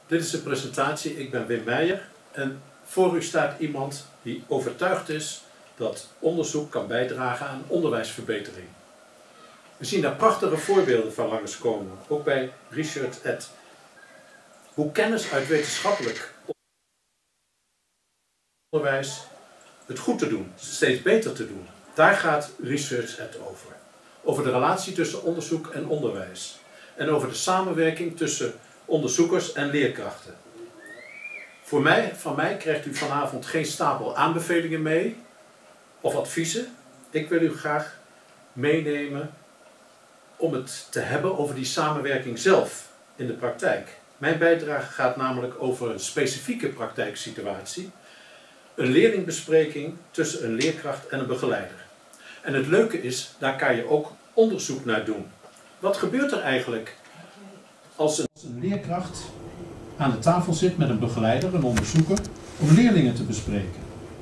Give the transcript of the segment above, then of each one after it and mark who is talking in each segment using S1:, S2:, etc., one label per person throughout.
S1: Dit is de presentatie. Ik ben Wim Meijer en voor u staat iemand die overtuigd is dat onderzoek kan bijdragen aan onderwijsverbetering. We zien daar prachtige voorbeelden van langskomen, ook bij Research@. Hoe kennis uit wetenschappelijk onderwijs het goed te doen, steeds beter te doen. Daar gaat Research@ over. Over de relatie tussen onderzoek en onderwijs. En over de samenwerking tussen onderzoekers en leerkrachten. Van mij krijgt u vanavond geen stapel aanbevelingen mee of adviezen. Ik wil u graag meenemen om het te hebben over die samenwerking zelf in de praktijk. Mijn bijdrage gaat namelijk over een specifieke praktijksituatie. Een leerlingbespreking tussen een leerkracht en een begeleider. En het leuke is, daar kan je ook onderzoek naar doen. Wat gebeurt er eigenlijk als een leerkracht aan de tafel zit met een begeleider, een onderzoeker, om leerlingen te bespreken?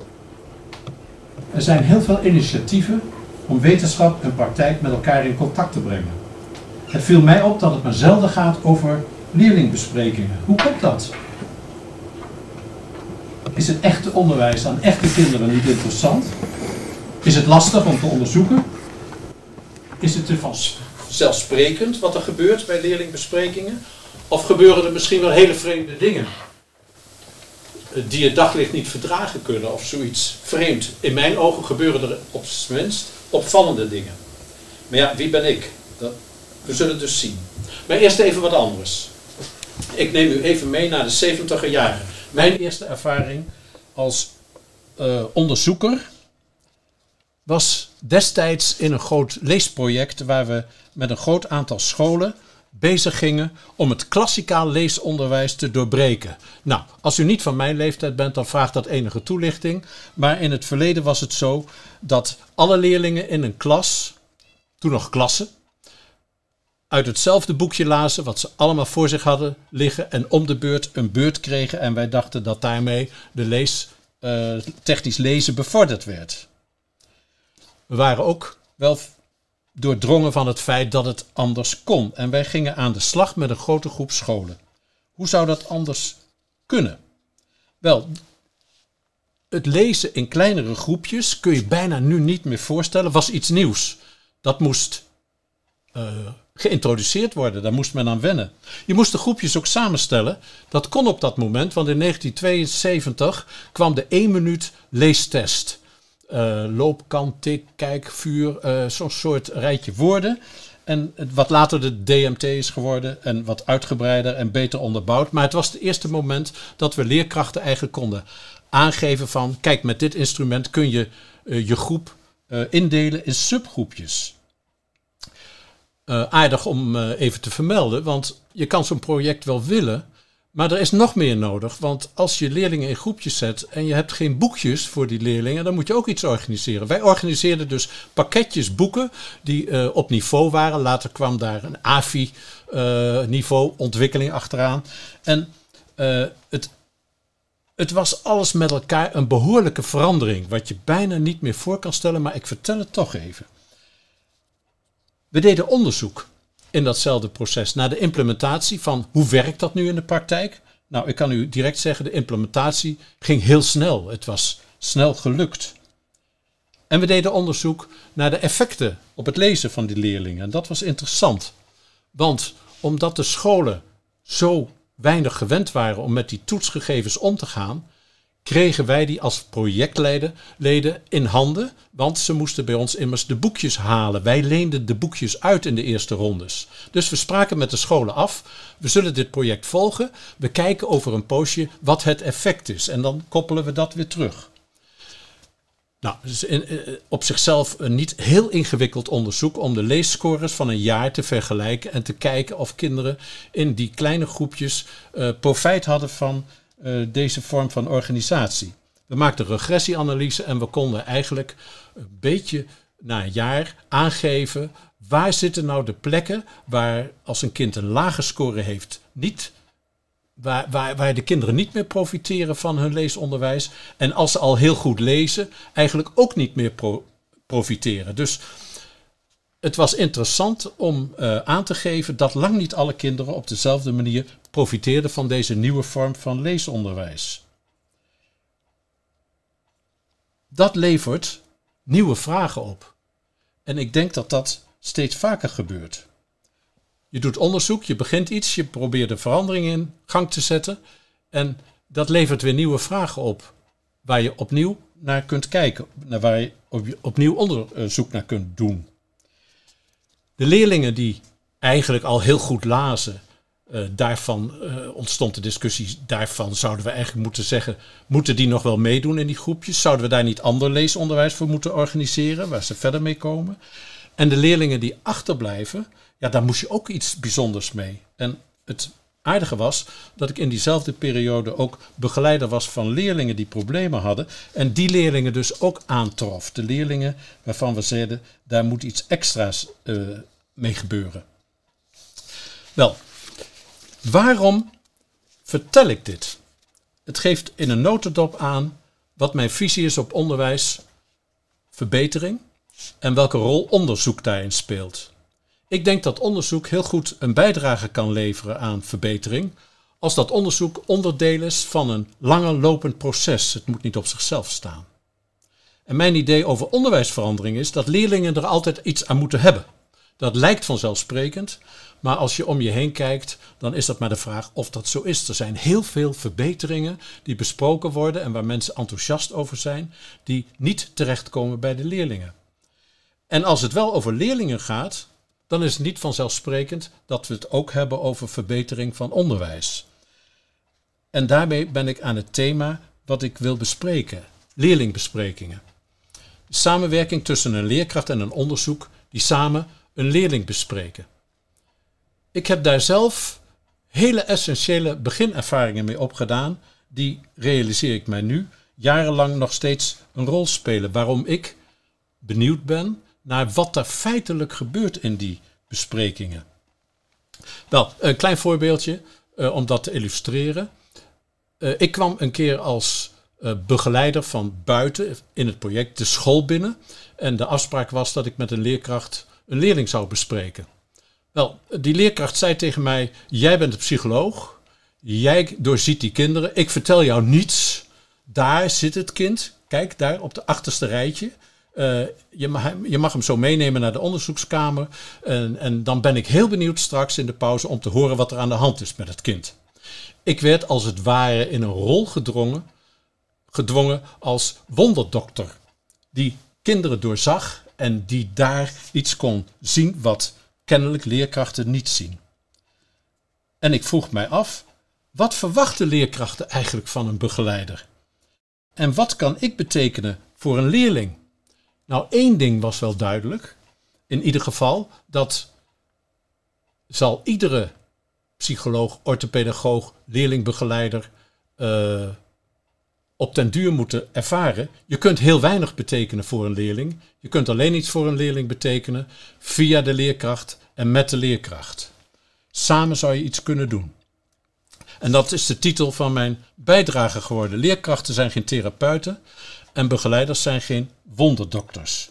S1: Er zijn heel veel initiatieven om wetenschap en praktijk met elkaar in contact te brengen. Het viel mij op dat het maar zelden gaat over leerlingbesprekingen. Hoe komt dat? Is het echte onderwijs aan echte kinderen niet interessant? Is het lastig om te onderzoeken? Is het te vanzelfsprekend wat er gebeurt bij leerlingbesprekingen? Of gebeuren er misschien wel hele vreemde dingen die het daglicht niet verdragen kunnen of zoiets vreemd? In mijn ogen gebeuren er op zijn minst opvallende dingen. Maar ja, wie ben ik? We zullen het dus zien. Maar eerst even wat anders. Ik neem u even mee naar de 70er jaren. Mijn eerste ervaring als onderzoeker was destijds in een groot leesproject waar we met een groot aantal scholen bezig gingen om het klassikaal leesonderwijs te doorbreken. Nou, als u niet van mijn leeftijd bent, dan vraagt dat enige toelichting. Maar in het verleden was het zo dat alle leerlingen in een klas, toen nog klassen, uit hetzelfde boekje lazen wat ze allemaal voor zich hadden liggen en om de beurt een beurt kregen. En wij dachten dat daarmee de technisch lezen bevorderd werd. We waren ook wel doordrongen van het feit dat het anders kon. En wij gingen aan de slag met een grote groep scholen. Hoe zou dat anders kunnen? Wel, het lezen in kleinere groepjes kun je bijna nu niet meer voorstellen, was iets nieuws. Dat moest geïntroduceerd worden, daar moest men aan wennen. Je moest de groepjes ook samenstellen. Dat kon op dat moment, want in 1972 kwam de 1 minuut leestest. Loop, kan, tik, kijk, vuur, zo'n soort rijtje woorden. En wat later de DMT is geworden en wat uitgebreider en beter onderbouwd. Maar het was het eerste moment dat we leerkrachten eigenlijk konden aangeven van, kijk, met dit instrument kun je je groep indelen in subgroepjes. Aardig om even te vermelden, want je kan zo'n project wel willen, maar er is nog meer nodig. Want als je leerlingen in groepjes zet en je hebt geen boekjes voor die leerlingen, dan moet je ook iets organiseren. Wij organiseerden dus pakketjes boeken die op niveau waren. Later kwam daar een AVI-niveau, ontwikkeling achteraan. En het was alles met elkaar een behoorlijke verandering, wat je bijna niet meer voor kan stellen, maar ik vertel het toch even. We deden onderzoek in datzelfde proces naar de implementatie van hoe werkt dat nu in de praktijk. Nou, ik kan u direct zeggen, de implementatie ging heel snel. Het was snel gelukt. En we deden onderzoek naar de effecten op het lezen van die leerlingen. En dat was interessant. Want omdat de scholen zo weinig gewend waren om met die toetsgegevens om te gaan, kregen wij die als projectleden in handen, want ze moesten bij ons immers de boekjes halen. Wij leenden de boekjes uit in de eerste rondes. Dus we spraken met de scholen af, we zullen dit project volgen, we kijken over een poosje wat het effect is en dan koppelen we dat weer terug. Nou, dus op zichzelf een niet heel ingewikkeld onderzoek om de leesscores van een jaar te vergelijken en te kijken of kinderen in die kleine groepjes profijt hadden van deze vorm van organisatie. We maakten regressieanalyse en we konden eigenlijk een beetje na een jaar aangeven waar zitten nou de plekken waar als een kind een lage score heeft, waar de kinderen niet meer profiteren van hun leesonderwijs en als ze al heel goed lezen eigenlijk ook niet meer profiteren. Dus het was interessant om aan te geven dat lang niet alle kinderen op dezelfde manier profiteerde van deze nieuwe vorm van leesonderwijs. Dat levert nieuwe vragen op. En ik denk dat dat steeds vaker gebeurt. Je doet onderzoek, je begint iets, je probeert de verandering in gang te zetten. En dat levert weer nieuwe vragen op waar je opnieuw naar kunt kijken, waar je opnieuw onderzoek naar kunt doen. De leerlingen die eigenlijk al heel goed lazen, daarvan ontstond de discussie, daarvan zouden we eigenlijk moeten zeggen, moeten die nog wel meedoen in die groepjes? Zouden we daar niet ander leesonderwijs voor moeten organiseren, waar ze verder mee komen? En de leerlingen die achterblijven, ja, daar moest je ook iets bijzonders mee. En het aardige was dat ik in diezelfde periode ook begeleider was van leerlingen die problemen hadden. En die leerlingen dus ook aantrof. De leerlingen waarvan we zeiden, daar moet iets extra's mee gebeuren. Wel, waarom vertel ik dit? Het geeft in een notendop aan wat mijn visie is op onderwijsverbetering en welke rol onderzoek daarin speelt. Ik denk dat onderzoek heel goed een bijdrage kan leveren aan verbetering, als dat onderzoek onderdeel is van een langer lopend proces. Het moet niet op zichzelf staan. En mijn idee over onderwijsverandering is dat leerlingen er altijd iets aan moeten hebben. Dat lijkt vanzelfsprekend, maar als je om je heen kijkt, dan is dat maar de vraag of dat zo is. Er zijn heel veel verbeteringen die besproken worden en waar mensen enthousiast over zijn, die niet terechtkomen bij de leerlingen. En als het wel over leerlingen gaat, dan is het niet vanzelfsprekend dat we het ook hebben over verbetering van onderwijs. En daarmee ben ik aan het thema wat ik wil bespreken, leerlingbesprekingen. De samenwerking tussen een leerkracht en een onderzoek die samen een leerling bespreken. Ik heb daar zelf hele essentiële beginervaringen mee opgedaan, die realiseer ik mij nu, jarenlang nog steeds een rol spelen. Waarom ik benieuwd ben naar wat er feitelijk gebeurt in die besprekingen. Wel, een klein voorbeeldje om dat te illustreren. Ik kwam een keer als begeleider van buiten in het project de school binnen. En de afspraak was dat ik met een leerkracht een leerling zou bespreken. Wel, die leerkracht zei tegen mij, jij bent de psycholoog, jij doorziet die kinderen, ik vertel jou niets. Daar zit het kind, kijk daar op de achterste rijtje. Je mag hem zo meenemen naar de onderzoekskamer en dan ben ik heel benieuwd straks in de pauze om te horen wat er aan de hand is met het kind. Ik werd als het ware in een rol gedwongen als wonderdokter, die kinderen doorzag en die daar iets kon zien wat kennelijk leerkrachten niet zien. En ik vroeg mij af, wat verwachten leerkrachten eigenlijk van een begeleider? En wat kan ik betekenen voor een leerling? Nou, één ding was wel duidelijk. In ieder geval, dat zal iedere psycholoog, orthopedagoog, leerlingbegeleider op den duur moeten ervaren. Je kunt heel weinig betekenen voor een leerling. Je kunt alleen iets voor een leerling betekenen via de leerkracht en met de leerkracht. Samen zou je iets kunnen doen. En dat is de titel van mijn bijdrage geworden. Leerkrachten zijn geen therapeuten en begeleiders zijn geen wonderdokters.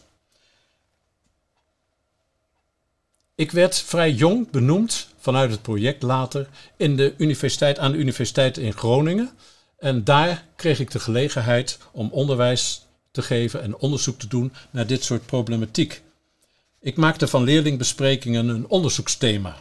S1: Ik werd vrij jong benoemd vanuit het project later aan de universiteit in Groningen. En daar kreeg ik de gelegenheid om onderwijs te geven en onderzoek te doen naar dit soort problematiek. Ik maakte van leerlingbesprekingen een onderzoeksthema.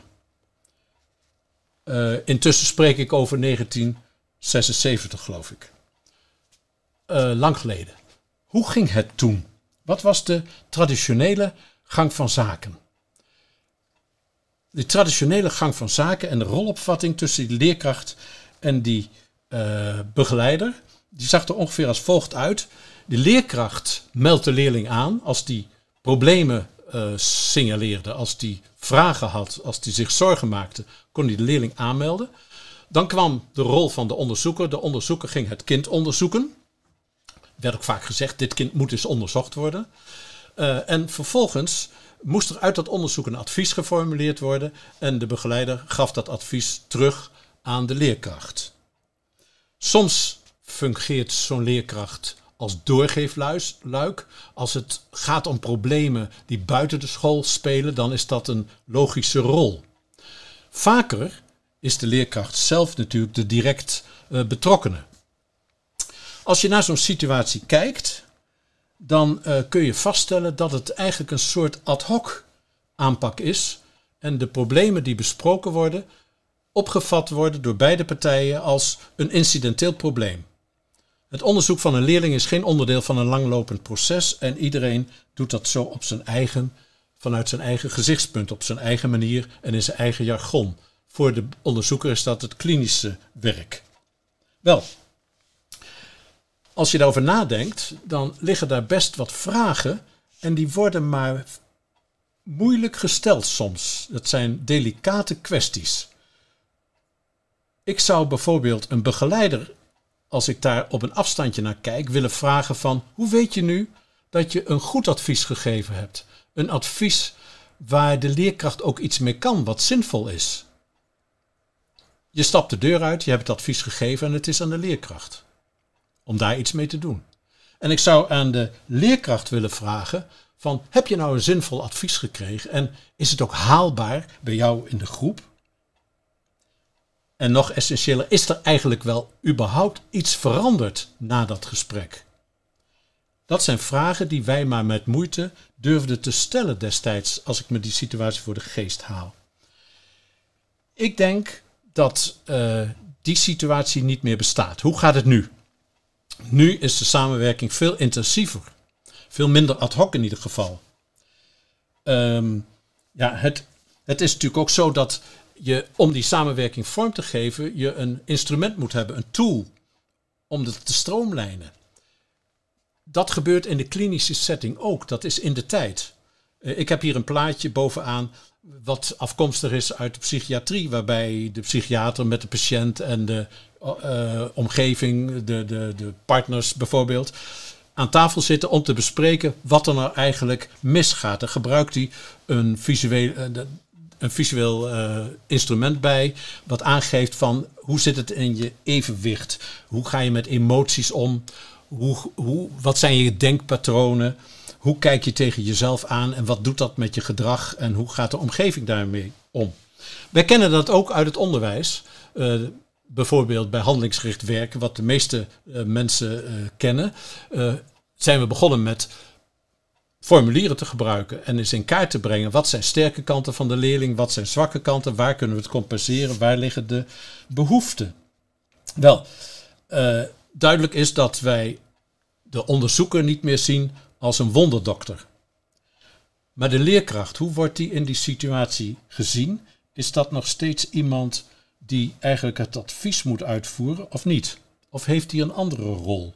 S1: Intussen spreek ik over 1976, geloof ik. Lang geleden. Hoe ging het toen? Wat was de traditionele gang van zaken? De traditionele gang van zaken en de rolopvatting tussen die leerkracht en die begeleider, die zag er ongeveer als volgt uit. De leerkracht meldt de leerling aan als die problemen signaleerde, als die vragen had, als die zich zorgen maakte, kon hij de leerling aanmelden. Dan kwam de rol van de onderzoeker. De onderzoeker ging het kind onderzoeken. Werd ook vaak gezegd, dit kind moet eens onderzocht worden. En vervolgens moest er uit dat onderzoek een advies geformuleerd worden en de begeleider gaf dat advies terug aan de leerkracht. Soms fungeert zo'n leerkracht als doorgeefluik. Als het gaat om problemen die buiten de school spelen, dan is dat een logische rol. Vaker is de leerkracht zelf natuurlijk de direct betrokkene. Als je naar zo'n situatie kijkt, dan kun je vaststellen dat het eigenlijk een soort ad hoc aanpak is en de problemen die besproken worden, opgevat worden door beide partijen als een incidenteel probleem. Het onderzoek van een leerling is geen onderdeel van een langlopend proces en iedereen doet dat zo op zijn eigen, vanuit zijn eigen gezichtspunt, op zijn eigen manier en in zijn eigen jargon. Voor de onderzoeker is dat het klinische werk. Wel, als je daarover nadenkt, dan liggen daar best wat vragen en die worden maar moeilijk gesteld soms. Dat zijn delicate kwesties. Ik zou bijvoorbeeld een begeleider, als ik daar op een afstandje naar kijk, willen vragen van: hoe weet je nu dat je een goed advies gegeven hebt? Een advies waar de leerkracht ook iets mee kan, wat zinvol is. Je stapt de deur uit, je hebt het advies gegeven en het is aan de leerkracht om daar iets mee te doen. En ik zou aan de leerkracht willen vragen van: heb je nou een zinvol advies gekregen en is het ook haalbaar bij jou in de groep? En nog essentiëler, is er eigenlijk wel überhaupt iets veranderd na dat gesprek? Dat zijn vragen die wij maar met moeite durfden te stellen destijds, als ik me die situatie voor de geest haal. Ik denk dat die situatie niet meer bestaat. Hoe gaat het nu? Nu is de samenwerking veel intensiever. Veel minder ad hoc in ieder geval. Het is natuurlijk ook zo dat je, om die samenwerking vorm te geven, je een instrument moet hebben, een tool, om het te stroomlijnen. Dat gebeurt in de klinische setting ook. Dat is in de tijd. Ik heb hier een plaatje bovenaan wat afkomstig is uit de psychiatrie, waarbij de psychiater met de patiënt en de omgeving, de partners bijvoorbeeld, aan tafel zitten om te bespreken wat er nou eigenlijk misgaat. Dan gebruikt hij een visueel instrument bij, wat aangeeft van hoe zit het in je evenwicht? Hoe ga je met emoties om? Wat zijn je denkpatronen? Hoe kijk je tegen jezelf aan en wat doet dat met je gedrag en hoe gaat de omgeving daarmee om? Wij kennen dat ook uit het onderwijs. Bijvoorbeeld bij handelingsgericht werken, wat de meeste mensen kennen, zijn we begonnen met formulieren te gebruiken en eens in kaart te brengen. Wat zijn sterke kanten van de leerling? Wat zijn zwakke kanten? Waar kunnen we het compenseren? Waar liggen de behoeften? Wel, duidelijk is dat wij de onderzoeker niet meer zien als een wonderdokter. Maar de leerkracht, hoe wordt die in die situatie gezien? Is dat nog steeds iemand die eigenlijk het advies moet uitvoeren of niet? Of heeft hij een andere rol?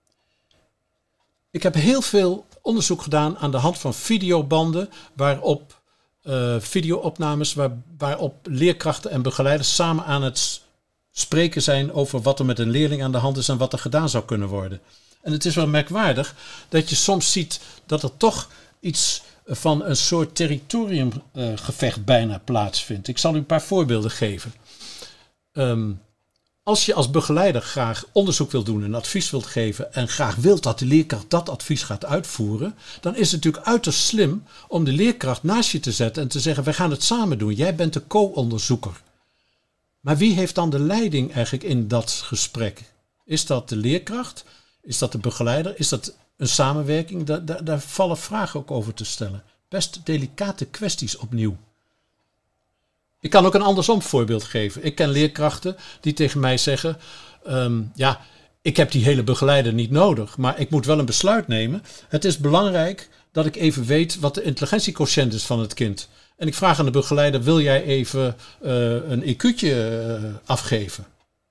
S1: Ik heb heel veel onderzoek gedaan aan de hand van videobanden, waarop videoopnames waarop leerkrachten en begeleiders samen aan het spreken zijn over wat er met een leerling aan de hand is en wat er gedaan zou kunnen worden. En het is wel merkwaardig dat je soms ziet dat er toch iets van een soort territoriumgevecht bijna plaatsvindt. Ik zal u een paar voorbeelden geven. Als je als begeleider graag onderzoek wilt doen en advies wilt geven en graag wilt dat de leerkracht dat advies gaat uitvoeren, dan is het natuurlijk uiterst slim om de leerkracht naast je te zetten en te zeggen: wij gaan het samen doen, jij bent de co-onderzoeker. Maar wie heeft dan de leiding eigenlijk in dat gesprek? Is dat de leerkracht? Is dat de begeleider? Is dat een samenwerking? Daar vallen vragen ook over te stellen. Best delicate kwesties opnieuw. Ik kan ook een andersom voorbeeld geven. Ik ken leerkrachten die tegen mij zeggen: ik heb die hele begeleider niet nodig, maar ik moet wel een besluit nemen. Het is belangrijk dat ik even weet wat de intelligentiequotient is van het kind. En ik vraag aan de begeleider: wil jij even een EQ'tje afgeven?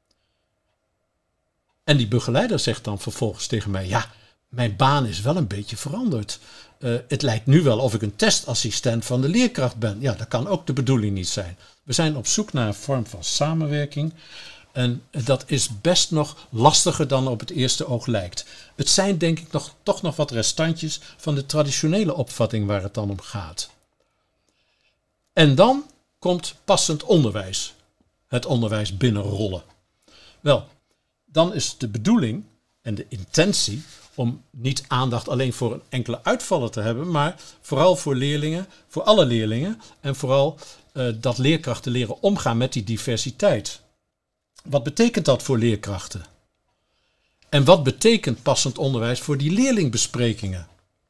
S1: En die begeleider zegt dan vervolgens tegen mij: ja, mijn baan is wel een beetje veranderd. Het lijkt nu wel of ik een testassistent van de leerkracht ben. Ja, dat kan ook de bedoeling niet zijn. We zijn op zoek naar een vorm van samenwerking. En dat is best nog lastiger dan op het eerste oog lijkt. Het zijn denk ik toch nog wat restantjes van de traditionele opvatting waar het dan om gaat. En dan komt passend onderwijs. Het onderwijs binnenrollen. Wel, dan is de bedoeling en de intentie om niet aandacht alleen voor een enkele uitvaller te hebben, maar vooral voor leerlingen, voor alle leerlingen en vooral dat leerkrachten leren omgaan met die diversiteit. Wat betekent dat voor leerkrachten? En wat betekent passend onderwijs voor die leerlingbesprekingen?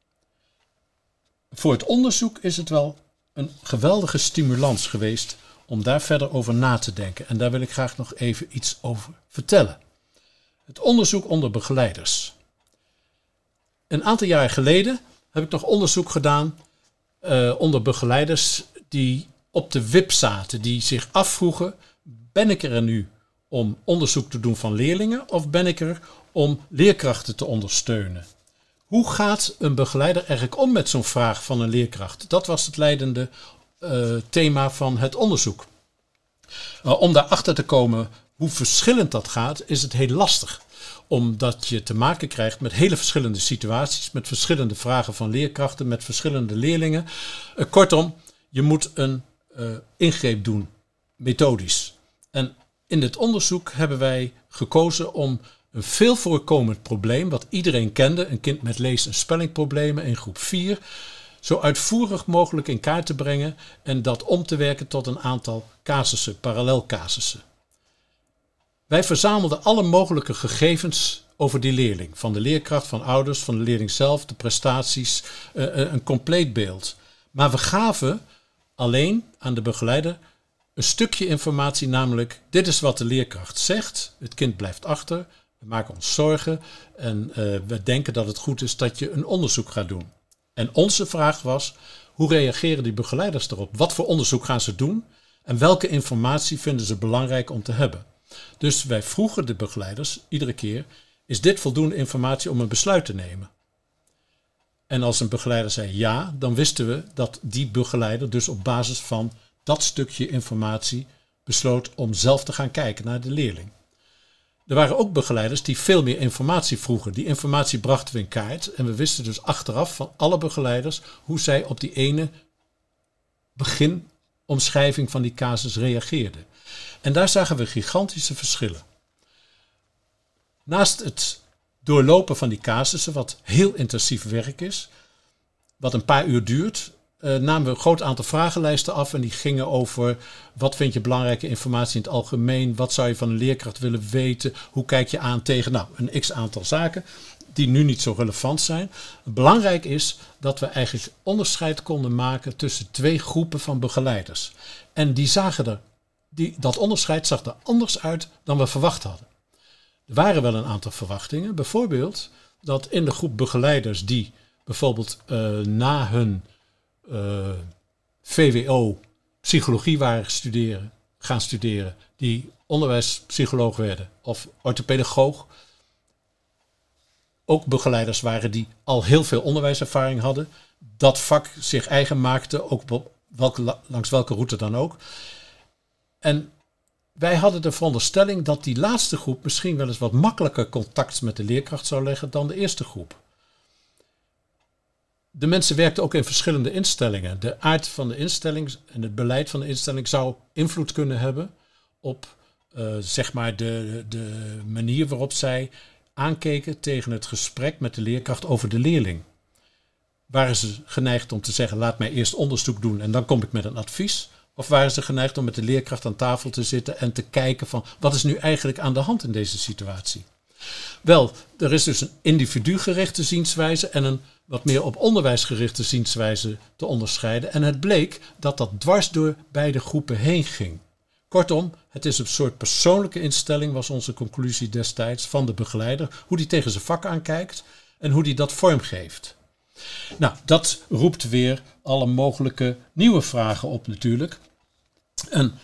S1: Voor het onderzoek is het wel een geweldige stimulans geweest om daar verder over na te denken. En daar wil ik graag nog even iets over vertellen. Het onderzoek onder begeleiders. Een aantal jaar geleden heb ik nog onderzoek gedaan onder begeleiders die op de wip zaten. Die zich afvroegen, ben ik er nu om onderzoek te doen van leerlingen of ben ik er om leerkrachten te ondersteunen? Hoe gaat een begeleider eigenlijk om met zo'n vraag van een leerkracht? Dat was het leidende thema van het onderzoek. Om daarachter te komen hoe verschillend dat gaat, is het heel lastig. Omdat je te maken krijgt met hele verschillende situaties, met verschillende vragen van leerkrachten, met verschillende leerlingen. Kortom, je moet een ingreep doen, methodisch. En in dit onderzoek hebben wij gekozen om een veel voorkomend probleem, wat iedereen kende, een kind met lees- en spellingproblemen in groep 4, zo uitvoerig mogelijk in kaart te brengen en dat om te werken tot een aantal casussen, parallelcasussen. Wij verzamelden alle mogelijke gegevens over die leerling, van de leerkracht, van ouders, van de leerling zelf, de prestaties, een compleet beeld. Maar we gaven alleen aan de begeleider een stukje informatie, namelijk dit is wat de leerkracht zegt, het kind blijft achter, we maken ons zorgen en we denken dat het goed is dat je een onderzoek gaat doen. En onze vraag was, hoe reageren die begeleiders erop? Wat voor onderzoek gaan ze doen en welke informatie vinden ze belangrijk om te hebben? Dus wij vroegen de begeleiders iedere keer, is dit voldoende informatie om een besluit te nemen? En als een begeleider zei ja, dan wisten we dat die begeleider dus op basis van dat stukje informatie besloot om zelf te gaan kijken naar de leerling. Er waren ook begeleiders die veel meer informatie vroegen. Die informatie brachten we in kaart en we wisten dus achteraf van alle begeleiders hoe zij op die ene beginomschrijving van die casus reageerden. En daar zagen we gigantische verschillen. Naast het doorlopen van die casussen, wat heel intensief werk is, wat een paar uur duurt, namen we een groot aantal vragenlijsten af en die gingen over wat vind je belangrijke informatie in het algemeen, wat zou je van een leerkracht willen weten, hoe kijk je aan tegen een x-aantal zaken die nu niet zo relevant zijn. Belangrijk is dat we eigenlijk onderscheid konden maken tussen twee groepen van begeleiders. En die zagen dat onderscheid zag er anders uit dan we verwacht hadden. Er waren wel een aantal verwachtingen, bijvoorbeeld dat in de groep begeleiders die bijvoorbeeld na hun VWO psychologie waren gaan studeren, die onderwijspsycholoog werden of orthopedagoog, ook begeleiders waren die al heel veel onderwijservaring hadden, dat vak zich eigen maakten, ook langs welke route dan ook. En wij hadden de veronderstelling dat die laatste groep misschien wel eens wat makkelijker contact met de leerkracht zou leggen dan de eerste groep. De mensen werkten ook in verschillende instellingen. De aard van de instelling en het beleid van de instelling zou invloed kunnen hebben op zeg maar de manier waarop zij aankeken tegen het gesprek met de leerkracht over de leerling. Waren ze geneigd om te zeggen, laat mij eerst onderzoek doen en dan kom ik met een advies? Of waren ze geneigd om met de leerkracht aan tafel te zitten en te kijken van wat is nu eigenlijk aan de hand in deze situatie? Wel, er is dus een individu-gerichte zienswijze en een wat meer op onderwijs gerichte zienswijze te onderscheiden. En het bleek dat dat dwars door beide groepen heen ging. Kortom, het is een soort persoonlijke instelling, was onze conclusie destijds van de begeleider, hoe die tegen zijn vak aankijkt en hoe die dat vormgeeft. Nou, dat roept weer alle mogelijke nieuwe vragen op natuurlijk. En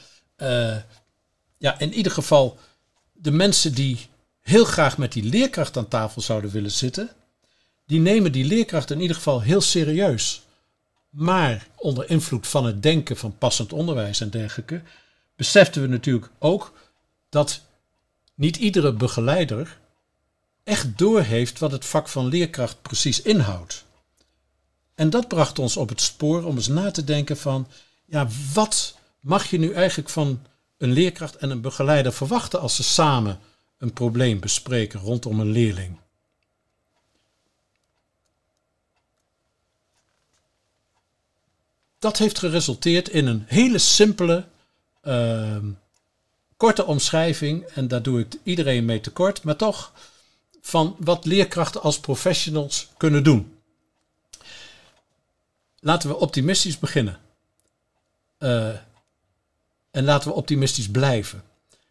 S1: in ieder geval, de mensen die heel graag met die leerkracht aan tafel zouden willen zitten, die nemen die leerkracht in ieder geval heel serieus. Maar onder invloed van het denken van passend onderwijs en dergelijke, beseften we natuurlijk ook dat niet iedere begeleider echt doorheeft wat het vak van leerkracht precies inhoudt. En dat bracht ons op het spoor om eens na te denken van, ja, wat mag je nu eigenlijk van een leerkracht en een begeleider verwachten als ze samen een probleem bespreken rondom een leerling? dat heeft geresulteerd in een hele simpele, korte omschrijving. En daar doe ik iedereen mee tekort, maar toch van wat leerkrachten als professionals kunnen doen. Laten we optimistisch beginnen. En laten we optimistisch blijven.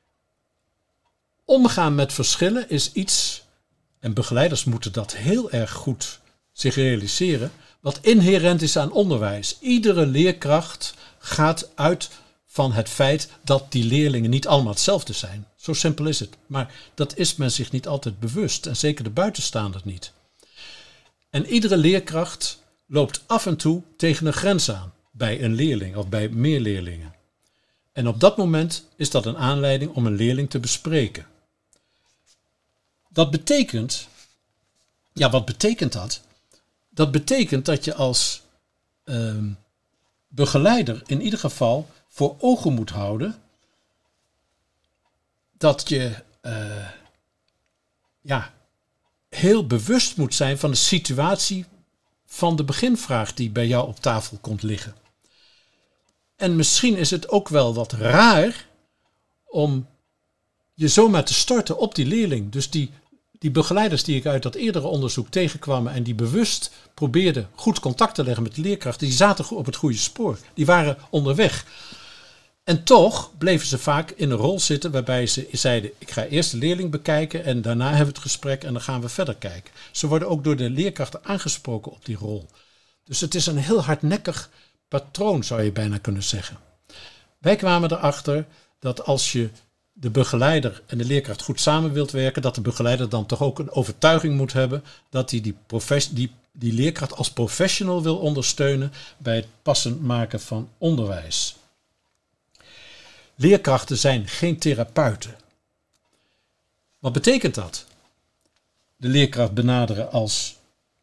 S1: Omgaan met verschillen is iets, en begeleiders moeten dat heel erg goed zich realiseren, wat inherent is aan onderwijs. Iedere leerkracht gaat uit van het feit dat die leerlingen niet allemaal hetzelfde zijn. Zo simpel is het. Maar dat is men zich niet altijd bewust. En zeker de buitenstaanders niet. En iedere leerkracht loopt af en toe tegen een grens aan. Bij een leerling of bij meer leerlingen. En op dat moment is dat een aanleiding om een leerling te bespreken. Dat betekent... Ja, wat betekent dat? Dat betekent dat je als begeleider in ieder geval voor ogen moet houden dat je heel bewust moet zijn van de situatie van de beginvraag die bij jou op tafel komt liggen. En misschien is het ook wel wat raar om je zomaar te storten op die leerling. Dus die begeleiders die ik uit dat eerdere onderzoek tegenkwamen en die bewust probeerden goed contact te leggen met de leerkrachten, die zaten op het goede spoor. Die waren onderweg. En toch bleven ze vaak in een rol zitten waarbij ze zeiden, ik ga eerst de leerling bekijken en daarna hebben we het gesprek en dan gaan we verder kijken. Ze worden ook door de leerkrachten aangesproken op die rol. Dus het is een heel hardnekkig patroon, zou je bijna kunnen zeggen. Wij kwamen erachter dat als je de begeleider en de leerkracht goed samen wilt werken, dat de begeleider dan toch ook een overtuiging moet hebben dat hij die leerkracht als professional wil ondersteunen bij het passend maken van onderwijs. Leerkrachten zijn geen therapeuten. Wat betekent dat? De leerkracht benaderen als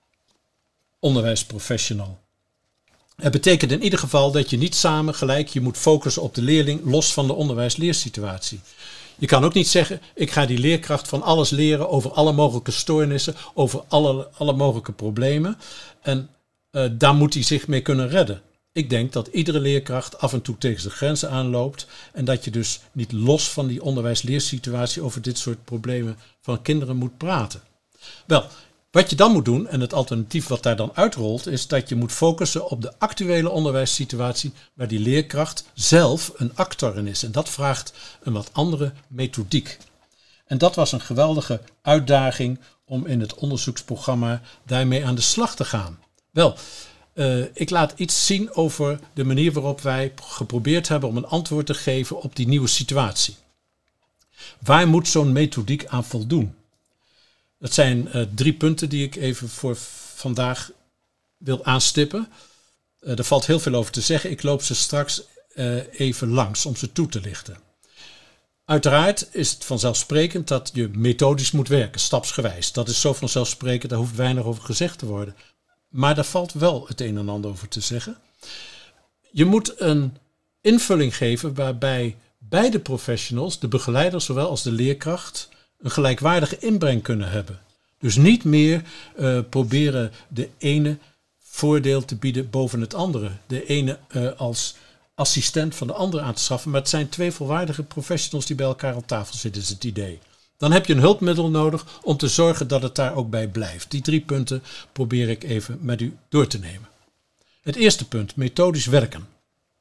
S1: onderwijsprofessional. Het betekent in ieder geval dat je niet samen gelijk je moet focussen op de leerling los van de onderwijs-leersituatie. Je kan ook niet zeggen, ik ga die leerkracht van alles leren over alle mogelijke stoornissen, over alle mogelijke problemen. En daar moet hij zich mee kunnen redden. Ik denk dat iedere leerkracht af en toe tegen zijn grenzen aanloopt en dat je dus niet los van die onderwijs-leersituatie over dit soort problemen van kinderen moet praten. Wel, wat je dan moet doen, en het alternatief wat daar dan uitrolt, is dat je moet focussen op de actuele onderwijssituatie waar die leerkracht zelf een actor in is. En dat vraagt een wat andere methodiek. En dat was een geweldige uitdaging om in het onderzoeksprogramma daarmee aan de slag te gaan. Wel, ik laat iets zien over de manier waarop wij geprobeerd hebben om een antwoord te geven op die nieuwe situatie. Waar moet zo'n methodiek aan voldoen? Dat zijn 3 punten die ik even voor vandaag wil aanstippen. Er valt heel veel over te zeggen. Ik loop ze straks even langs om ze toe te lichten. Uiteraard is het vanzelfsprekend dat je methodisch moet werken, stapsgewijs. Dat is zo vanzelfsprekend, daar hoeft weinig over gezegd te worden. Maar daar valt wel het een en ander over te zeggen. Je moet een invulling geven waarbij beide professionals, de begeleider zowel als de leerkracht, een gelijkwaardige inbreng kunnen hebben. Dus niet meer proberen de ene voordeel te bieden boven het andere. De ene als assistent van de andere aan te schaffen. Maar het zijn 2 volwaardige professionals die bij elkaar op tafel zitten, is het idee. Dan heb je een hulpmiddel nodig om te zorgen dat het daar ook bij blijft. Die 3 punten probeer ik even met u door te nemen. Het eerste punt, methodisch werken.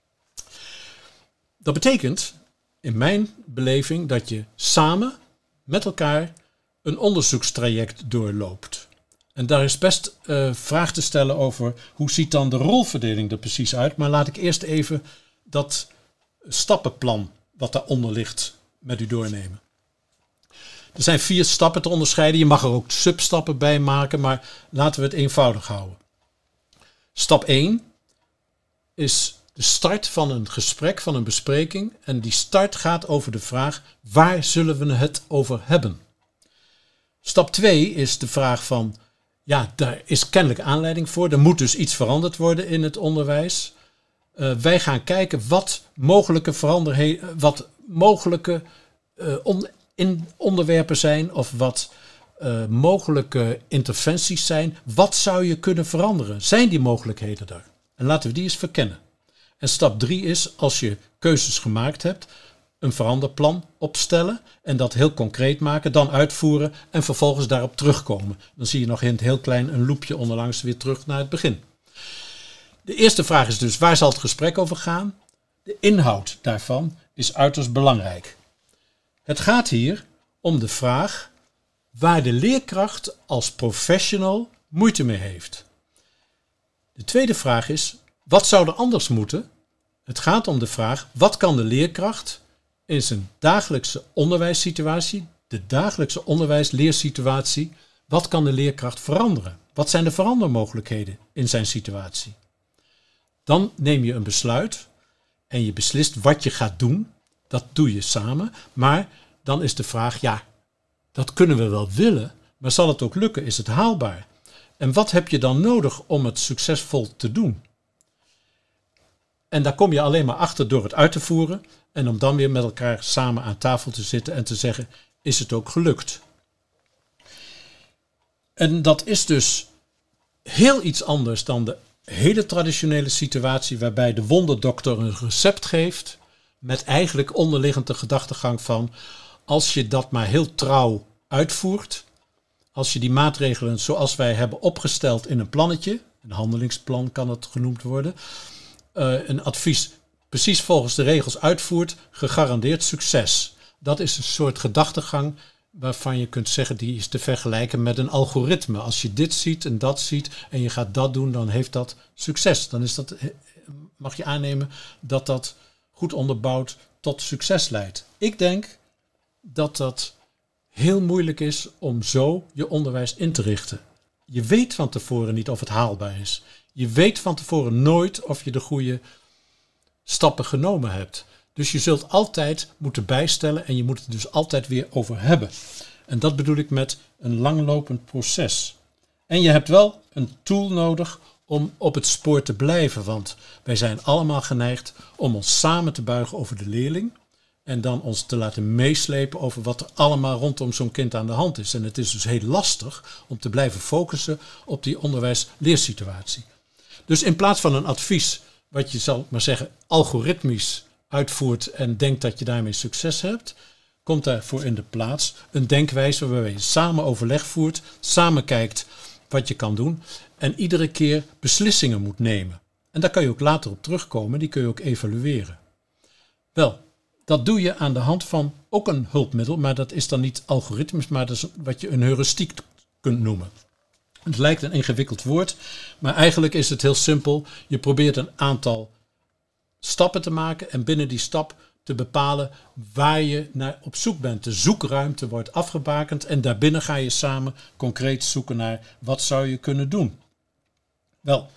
S1: Dat betekent, in mijn beleving, dat je samen met elkaar een onderzoekstraject doorloopt. En daar is best vraag te stellen over hoe ziet dan de rolverdeling er precies uit. Maar laat ik eerst even dat stappenplan wat daaronder ligt met u doornemen. Er zijn 4 stappen te onderscheiden. Je mag er ook substappen bij maken, maar laten we het eenvoudig houden. Stap 1 is de start van een gesprek, van een bespreking. En die start gaat over de vraag, waar zullen we het over hebben? Stap 2 is de vraag van, ja, daar is kennelijk aanleiding voor. Er moet dus iets veranderd worden in het onderwijs. Wij gaan kijken wat mogelijke onderwerpen zijn of wat mogelijke interventies zijn. Wat zou je kunnen veranderen? Zijn die mogelijkheden er? En laten we die eens verkennen. En stap 3 is, als je keuzes gemaakt hebt, een veranderplan opstellen en dat heel concreet maken, dan uitvoeren en vervolgens daarop terugkomen. Dan zie je nog in het heel klein een loopje onderlangs weer terug naar het begin. De eerste vraag is dus, waar zal het gesprek over gaan? De inhoud daarvan is uiterst belangrijk. Het gaat hier om de vraag waar de leerkracht als professional moeite mee heeft. De tweede vraag is, wat zou er anders moeten? Het gaat om de vraag, wat kan de leerkracht in zijn dagelijkse onderwijssituatie, de dagelijkse onderwijsleersituatie, wat kan de leerkracht veranderen? Wat zijn de verandermogelijkheden in zijn situatie? Dan neem je een besluit en je beslist wat je gaat doen. Dat doe je samen, maar dan is de vraag, ja, dat kunnen we wel willen, maar zal het ook lukken? Is het haalbaar? En wat heb je dan nodig om het succesvol te doen? En daar kom je alleen maar achter door het uit te voeren en om dan weer met elkaar samen aan tafel te zitten en te zeggen, is het ook gelukt? En dat is dus heel iets anders dan de hele traditionele situatie waarbij de wonderdokter een recept geeft met eigenlijk onderliggende gedachtegang van, als je dat maar heel trouw uitvoert, als je die maatregelen zoals wij hebben opgesteld in een plannetje, een handelingsplan kan het genoemd worden, een advies precies volgens de regels uitvoert, gegarandeerd succes. Dat is een soort gedachtegang waarvan je kunt zeggen, die is te vergelijken met een algoritme. Als je dit ziet en dat ziet en je gaat dat doen, dan heeft dat succes. Dan is dat, mag je aannemen dat dat goed onderbouwd tot succes leidt. Ik denk dat dat heel moeilijk is om zo je onderwijs in te richten. Je weet van tevoren niet of het haalbaar is. Je weet van tevoren nooit of je de goede stappen genomen hebt. Dus je zult altijd moeten bijstellen en je moet het dus altijd weer over hebben. En dat bedoel ik met een langlopend proces. En je hebt wel een tool nodig om op het spoor te blijven, want wij zijn allemaal geneigd om ons samen te buigen over de leerling en dan ons te laten meeslepen over wat er allemaal rondom zo'n kind aan de hand is. En het is dus heel lastig om te blijven focussen op die onderwijs-leersituatie. Dus in plaats van een advies wat je, zal maar zeggen, algoritmisch uitvoert en denkt dat je daarmee succes hebt, komt daarvoor in de plaats een denkwijze waarbij je samen overleg voert, samen kijkt wat je kan doen en iedere keer beslissingen moet nemen. En daar kan je ook later op terugkomen, die kun je ook evalueren. Wel, dat doe je aan de hand van ook een hulpmiddel, maar dat is dan niet algoritmisch, maar dat is wat je een heuristiek kunt noemen. Het lijkt een ingewikkeld woord, maar eigenlijk is het heel simpel. Je probeert een aantal stappen te maken en binnen die stap te bepalen waar je naar op zoek bent. De zoekruimte wordt afgebakend en daarbinnen ga je samen concreet zoeken naar wat zou je kunnen doen. Wel,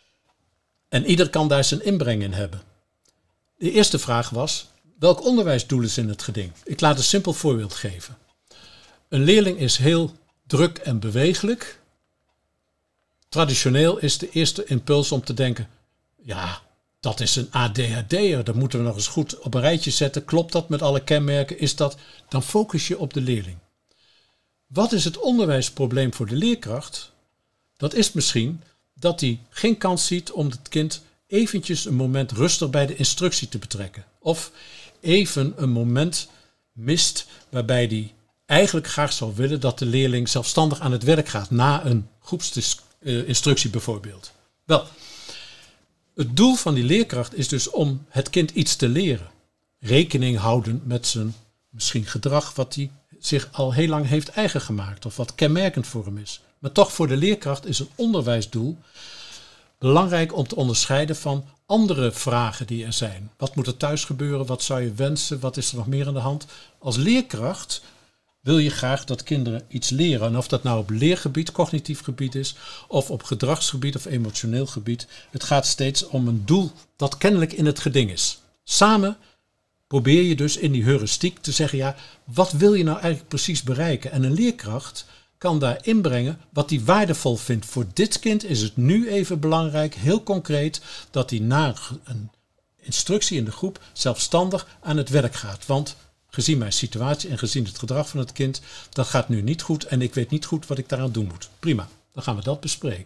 S1: en ieder kan daar zijn inbreng in hebben. De eerste vraag was, welk onderwijsdoel is in het geding? Ik laat een simpel voorbeeld geven. Een leerling is heel druk en bewegelijk. Traditioneel is de eerste impuls om te denken, ja, dat is een ADHD'er, dat moeten we nog eens goed op een rijtje zetten. Klopt dat met alle kenmerken? Is dat? Dan focus je op de leerling. Wat is het onderwijsprobleem voor de leerkracht? Dat is misschien dat hij geen kans ziet om het kind eventjes een moment rustig bij de instructie te betrekken. Of even een moment mist waarbij hij eigenlijk graag zou willen dat de leerling zelfstandig aan het werk gaat na een groepsinstructie bijvoorbeeld. Wel, het doel van die leerkracht is dus om het kind iets te leren. Rekening houden met zijn misschien gedrag wat hij zich al heel lang heeft eigen gemaakt of wat kenmerkend voor hem is. Maar toch voor de leerkracht is een onderwijsdoel belangrijk om te onderscheiden van andere vragen die er zijn. Wat moet er thuis gebeuren? Wat zou je wensen? Wat is er nog meer aan de hand? Als leerkracht wil je graag dat kinderen iets leren. En of dat nou op leergebied, cognitief gebied is, of op gedragsgebied of emotioneel gebied. Het gaat steeds om een doel dat kennelijk in het geding is. Samen probeer je dus in die heuristiek te zeggen, ja, wat wil je nou eigenlijk precies bereiken? En een leerkracht kan daar inbrengen wat hij waardevol vindt. Voor dit kind is het nu even belangrijk, heel concreet, dat hij na een instructie in de groep zelfstandig aan het werk gaat. Want gezien mijn situatie en gezien het gedrag van het kind, dat gaat nu niet goed en ik weet niet goed wat ik daaraan doen moet. Prima, dan gaan we dat bespreken.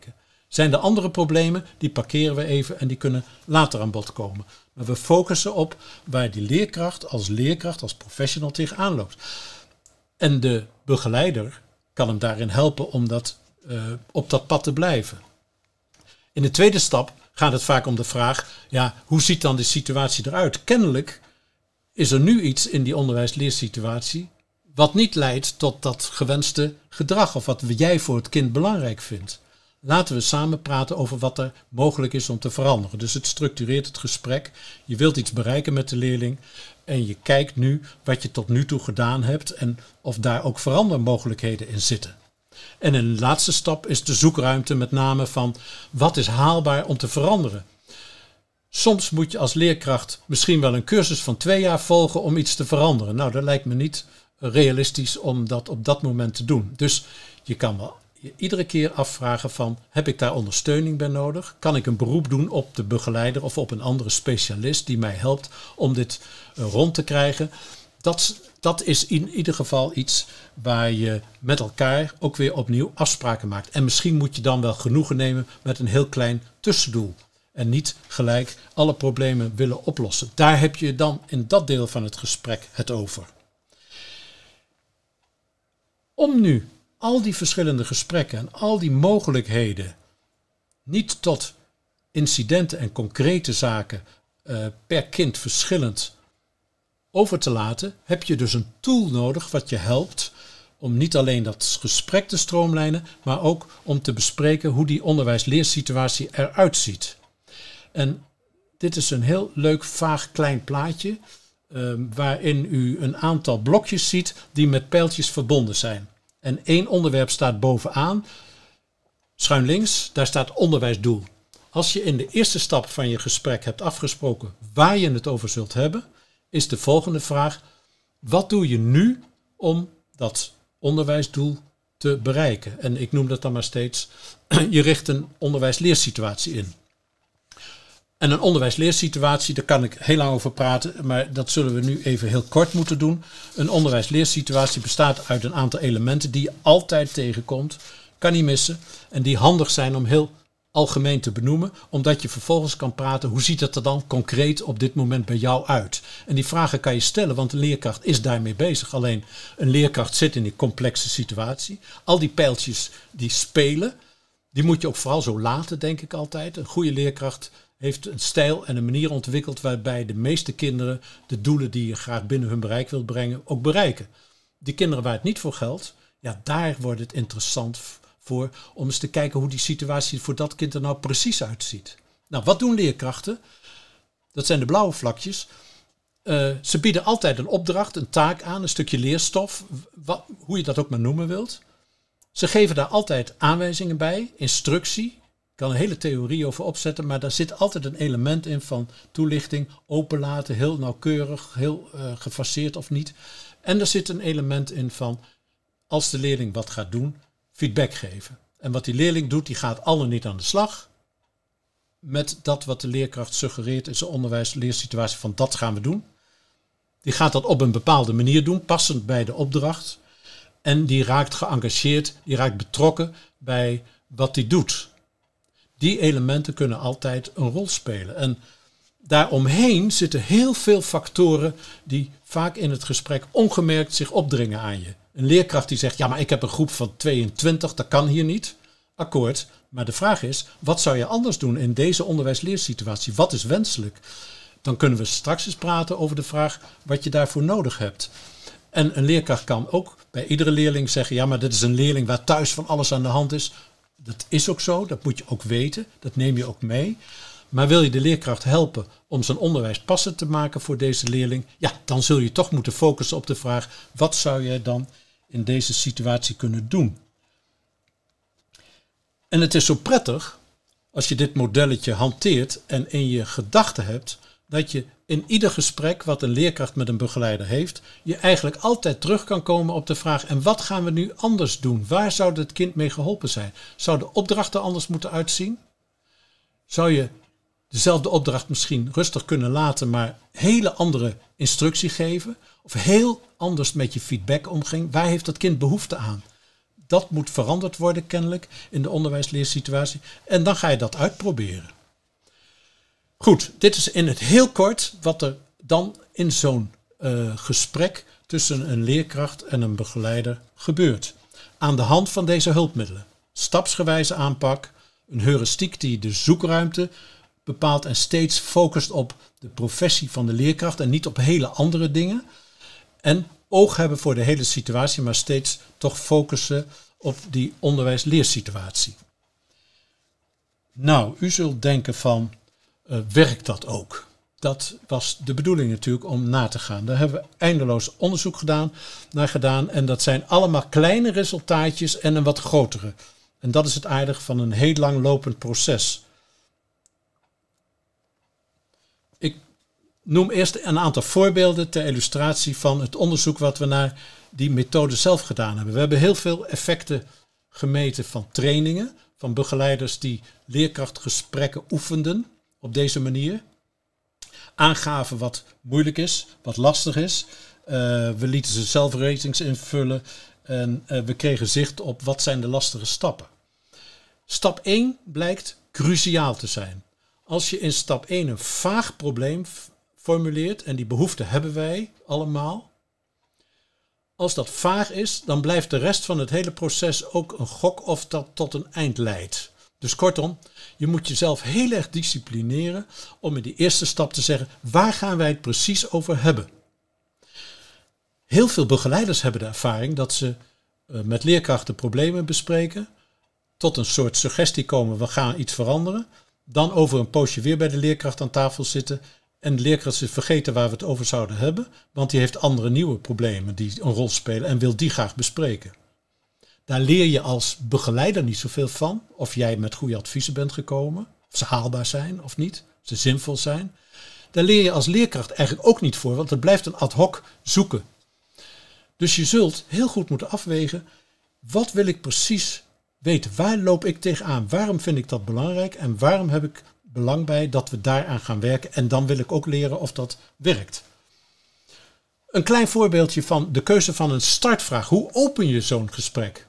S2: Zijn er andere problemen, die parkeren we even en die kunnen later aan bod komen. Maar we focussen op waar die leerkracht, als professional tegenaan loopt. En de begeleider kan hem daarin helpen om op dat pad te blijven. In de tweede stap gaat het vaak om de vraag, ja, hoe ziet dan de situatie eruit? Kennelijk is er nu iets in die onderwijs-leersituatie wat niet leidt tot dat gewenste gedrag of wat jij voor het kind belangrijk vindt. Laten we samen praten over wat er mogelijk is om te veranderen. Dus het structureert het gesprek. Je wilt iets bereiken met de leerling en je kijkt nu wat je tot nu toe gedaan hebt en of daar ook verandermogelijkheden in zitten. En een laatste stap is de zoekruimte, met name van wat is haalbaar om te veranderen. Soms moet je als leerkracht misschien wel een cursus van 2 jaar volgen om iets te veranderen. Nou, dat lijkt me niet realistisch om dat op dat moment te doen. Dus je kan wel iedere keer afvragen van, heb ik daar ondersteuning bij nodig? Kan ik een beroep doen op de begeleider of op een andere specialist die mij helpt om dit rond te krijgen? Dat is in ieder geval iets waar je met elkaar ook weer opnieuw afspraken maakt. En misschien moet je dan wel genoegen nemen met een heel klein tussendoel. En niet gelijk alle problemen willen oplossen. Daar heb je dan in dat deel van het gesprek het over. Om nu al die verschillende gesprekken en al die mogelijkheden niet tot incidenten en concrete zaken per kind verschillend over te laten, heb je dus een tool nodig wat je helpt om niet alleen dat gesprek te stroomlijnen, maar ook om te bespreken hoe die onderwijs-leersituatie eruit ziet. En dit is een heel leuk, vaag, klein plaatje waarin u een aantal blokjes ziet die met pijltjes verbonden zijn. En 1 onderwerp staat bovenaan, schuin links, daar staat onderwijsdoel. Als je in de eerste stap van je gesprek hebt afgesproken waar je het over zult hebben, is de volgende vraag: wat doe je nu om dat onderwijsdoel te bereiken? En ik noem dat dan maar steeds, je richt een onderwijs-leersituatie in. En een onderwijs-leersituatie, daar kan ik heel lang over praten, maar dat zullen we nu even heel kort moeten doen. Een onderwijs-leersituatie bestaat uit een aantal elementen die je altijd tegenkomt, kan niet missen, en die handig zijn om heel algemeen te benoemen, omdat je vervolgens kan praten, hoe ziet het er dan concreet op dit moment bij jou uit? En die vragen kan je stellen, want een leerkracht is daarmee bezig. Alleen een leerkracht zit in die complexe situatie. Al die pijltjes die spelen, die moet je ook vooral zo laten, denk ik altijd. Een goede leerkracht heeft een stijl en een manier ontwikkeld waarbij de meeste kinderen de doelen die je graag binnen hun bereik wilt brengen, ook bereiken. Die kinderen waar het niet voor geldt, ja, daar wordt het interessant voor om eens te kijken hoe die situatie voor dat kind er nou precies uitziet. Nou, wat doen leerkrachten? Dat zijn de blauwe vlakjes. Ze bieden altijd een opdracht, een taak aan, een stukje leerstof, hoe je dat ook maar noemen wilt. Ze geven daar altijd aanwijzingen bij, instructie. Ik kan een hele theorie over opzetten, maar daar zit altijd een element in van toelichting, openlaten, heel nauwkeurig, heel gefaseerd of niet. En er zit een element in van, als de leerling wat gaat doen, feedback geven. En wat die leerling doet, die gaat al en niet aan de slag met dat wat de leerkracht suggereert in zijn onderwijs-leersituatie van dat gaan we doen. Die gaat dat op een bepaalde manier doen, passend bij de opdracht. En die raakt geëngageerd, die raakt betrokken bij wat hij doet. Die elementen kunnen altijd een rol spelen. En daaromheen zitten heel veel factoren die vaak in het gesprek ongemerkt zich opdringen aan je. Een leerkracht die zegt, ja, maar ik heb een groep van 22, dat kan hier niet. Akkoord, maar de vraag is, wat zou je anders doen in deze onderwijs-leersituatie? Wat is wenselijk? Dan kunnen we straks eens praten over de vraag wat je daarvoor nodig hebt. En een leerkracht kan ook bij iedere leerling zeggen, ja, maar dit is een leerling waar thuis van alles aan de hand is. Dat is ook zo, dat moet je ook weten, dat neem je ook mee. Maar wil je de leerkracht helpen om zijn onderwijs passend te maken voor deze leerling, ja, dan zul je toch moeten focussen op de vraag, wat zou jij dan in deze situatie kunnen doen? En het is zo prettig, als je dit modelletje hanteert en in je gedachten hebt, dat je in ieder gesprek wat een leerkracht met een begeleider heeft, je eigenlijk altijd terug kan komen op de vraag, en wat gaan we nu anders doen? Waar zou het kind mee geholpen zijn? Zou de opdracht er anders moeten uitzien? Zou je dezelfde opdracht misschien rustig kunnen laten, maar hele andere instructie geven? Of heel anders met je feedback omgaan? Waar heeft dat kind behoefte aan? Dat moet veranderd worden kennelijk in de onderwijsleersituatie. En dan ga je dat uitproberen. Goed, dit is in het heel kort wat er dan in zo'n gesprek tussen een leerkracht en een begeleider gebeurt. Aan de hand van deze hulpmiddelen. Stapsgewijze aanpak, een heuristiek die de zoekruimte bepaalt en steeds focust op de professie van de leerkracht en niet op hele andere dingen. En oog hebben voor de hele situatie, maar steeds toch focussen op die onderwijs-leersituatie. Nou, u zult denken van, werkt dat ook? Dat was de bedoeling natuurlijk om na te gaan. Daar hebben we eindeloos onderzoek naar gedaan. En dat zijn allemaal kleine resultaatjes en een wat grotere. En dat is het aardige van een heel lang lopend proces. Ik noem eerst een aantal voorbeelden ter illustratie van het onderzoek wat we naar die methode zelf gedaan hebben. We hebben heel veel effecten gemeten van trainingen, van begeleiders die leerkrachtgesprekken oefenden op deze manier. Aangaven wat moeilijk is, wat lastig is. We lieten ze zelf ratings invullen en we kregen zicht op wat zijn de lastige stappen. Stap 1 blijkt cruciaal te zijn. Als je in stap 1 een vaag probleem formuleert, en die behoefte hebben wij allemaal. Als dat vaag is, dan blijft de rest van het hele proces ook een gok of dat tot een eind leidt. Dus kortom, je moet jezelf heel erg disciplineren om in die eerste stap te zeggen, waar gaan wij het precies over hebben? Heel veel begeleiders hebben de ervaring dat ze met leerkrachten problemen bespreken, tot een soort suggestie komen, we gaan iets veranderen, dan over een poosje weer bij de leerkracht aan tafel zitten en de leerkracht is vergeten waar we het over zouden hebben, want die heeft andere nieuwe problemen die een rol spelen en wil die graag bespreken. Daar leer je als begeleider niet zoveel van, of jij met goede adviezen bent gekomen, of ze haalbaar zijn of niet, of ze zinvol zijn. Daar leer je als leerkracht eigenlijk ook niet voor, want het blijft een ad hoc zoeken. Dus je zult heel goed moeten afwegen, wat wil ik precies weten? Waar loop ik tegenaan? Waarom vind ik dat belangrijk? En waarom heb ik belang bij dat we daaraan gaan werken? En dan wil ik ook leren of dat werkt. Een klein voorbeeldje van de keuze van een startvraag. Hoe open je zo'n gesprek?